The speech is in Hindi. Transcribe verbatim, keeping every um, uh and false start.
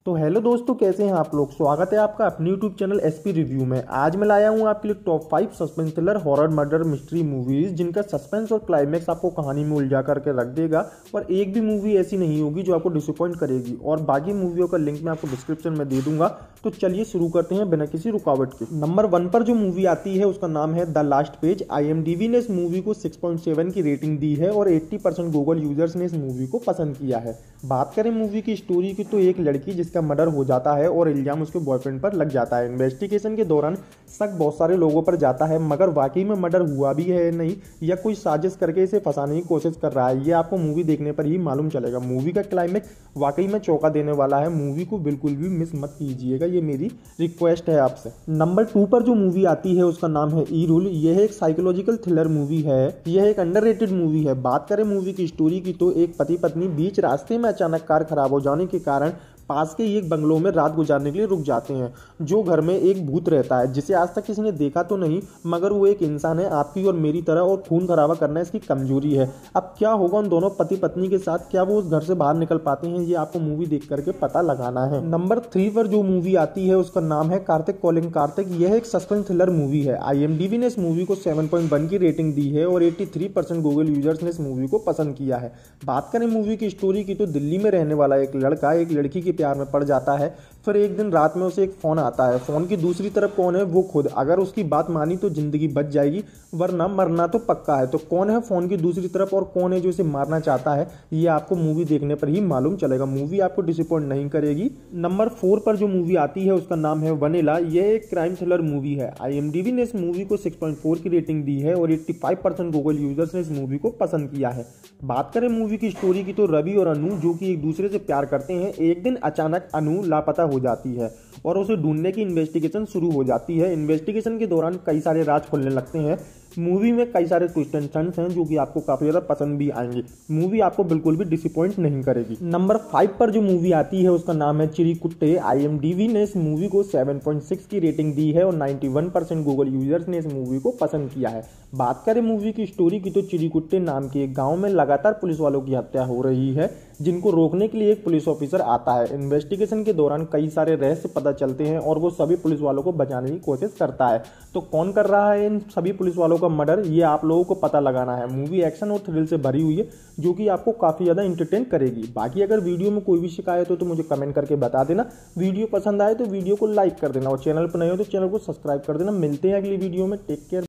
तो हेलो दोस्तों, कैसे हैं आप लोग। स्वागत है आपका अपने यूट्यूब चैनल एसपी रिव्यू में। आज मैं लाया हूं आपके लिए top five suspense thriller horror murder mystery movies जिनका सस्पेंस और क्लाइमेक्स आपको कहानी में उलझा करके रख देगा और एक भी मूवी ऐसी नहीं होगी जो आपको डिसअपॉइंट करेगी। और बाकी मूवियों का लिंक मैं आपको डिस्क्रिप्शन में दे दूंगा। तो चलिए शुरू करते हैं बिना किसी रुकावट के। नंबर वन पर जो मूवी आती है उसका नाम है द लास्ट पेज। आईएमडीबी ने इस मूवी को सिक्स पॉइंट सेवन की रेटिंग दी है और अस्सी परसेंट गूगल यूजर्स ने इस मूवी को पसंद किया है। बात करें मूवी की स्टोरी की तो एक लड़की जिसका मर्डर हो जाता है और इल्जाम उसके बॉयफ्रेंड पर लग जाता है। इन्वेस्टिगेशन के दौरान शक बहुत सारे लोगों पर जाता है, मगर वाकई में मर्डर हुआ भी है नहीं या कोई साजिश करके इसे फंसाने की कोशिश कर रहा है, ये आपको मूवी देखने पर ही मालूम चलेगा। मूवी का क्लाइमेक्स वाकई में चौंका देने वाला है। मूवी को बिल्कुल भी मिस मत कीजिएगा, ये मेरी रिक्वेस्ट है आपसे। नंबर टू पर जो मूवी आती है उसका नाम है ई रूल। यह एक साइकोलॉजिकल थ्रिलर मूवी है। यह एक अंडररेटेड मूवी है। बात करें मूवी की स्टोरी की तो एक पति पत्नी बीच रास्ते में अचानक कार खराब हो जाने के कारण पास के एक बंगलों में रात गुजारने के लिए रुक जाते हैं। जो घर में एक भूत रहता है जिसे आज तक किसी ने देखा तो नहीं, मगर वो एक इंसान है आपकी और मेरी तरह और खून खराबा करना इसकी कमजोरी है। अब क्या होगा उन दोनों पति पत्नी के साथ, क्या वो उस घर से बाहर निकल पाते हैं, ये आपको मूवी देख करके पता लगाना है। नंबर थ्री पर जो मूवी आती है उसका नाम है कार्तिक कॉलिंग कार्तिक। यह एक सस्पेंस थ्रिलर मूवी है। आईएमडीबी ने इस मूवी को सेवन पॉइंट वन की रेटिंग दी है और तिरासी परसेंट गूगल यूजर्स ने इस मूवी को पसंद किया है। बात करें मूवी की स्टोरी की तो दिल्ली में रहने वाला एक लड़का एक लड़की के प्यार में पड़ जाता है। फिर एक दिन रात में उसे एक फोन आता है। फोन की दूसरी तरफ कौन है, वो खुद। अगर उसकी बात मानी तो जिंदगी बच जाएगी, वरना मरना तो पक्का है। तो कौन है फोन की दूसरी तरफ और कौन है जो इसे मारना चाहता है, ये आपको मूवी देखने पर ही मालूम चलेगा। मूवी आपको डिसअपॉइंट नहीं करेगी। नंबर फोर पर जो मूवी आती है उसका नाम है वनीला। यह एक क्राइम थ्रिलर मूवी है। आईएमडीबी ने इस मूवी को सिक्स पॉइंट फोर की रेटिंग दी है और पचासी परसेंट गूगल यूजर्स ने इस मूवी को पसंद किया है। बात करें मूवी की स्टोरी की तो रवि और अनु जो कि एक दूसरे से प्यार करते हैं, एक दिन अचानक अनु लापता हो जाती है और उसे ढूंढने की इन्वेस्टिगेशन शुरू हो जाती है। इन्वेस्टिगेशन के दौरान कई सारे राज खुलने लगते हैं। मूवी में कई सारे ट्विस्ट एंड टर्न्स हैं जो कि आपको काफी ज्यादा पसंद भी आएंगे। मूवी आपको बिल्कुल भी डिसअपॉइंट नहीं करेगी। नंबर फाइव पर जो मूवी आती है उसका नाम है चिरीकुट्टे। आईएमडीबी ने इस मूवी को सेवन पॉइंट सिक्स की रेटिंग दी है और इक्यानवे परसेंट गूगल यूजर्स ने इस मूवी को पसंद किया है। बात करें मूवी की स्टोरी की तो चिरीकुट्टे नाम के एक गांव में लगातार पुलिस वालों की हत्या हो रही है, जिनको रोकने के लिए एक पुलिस ऑफिसर आता है। इन्वेस्टिगेशन के दौरान कई सारे रहस्य पता चलते हैं और वो सभी पुलिस वालों को बचाने की कोशिश करता है। तो कौन कर रहा है इन सभी पुलिस वालों का मर्डर, ये आप लोगों को पता लगाना है। मूवी एक्शन और थ्रिल से भरी हुई है जो कि आपको काफी ज्यादा इंटरटेन करेगी। बाकी अगर वीडियो में कोई भी शिकायत हो तो मुझे कमेंट करके बता देना। वीडियो पसंद आए तो वीडियो को लाइक कर देना और चैनल पर नए हो तो चैनल को सब्सक्राइब कर देना। मिलते हैं अगली वीडियो में। Take care.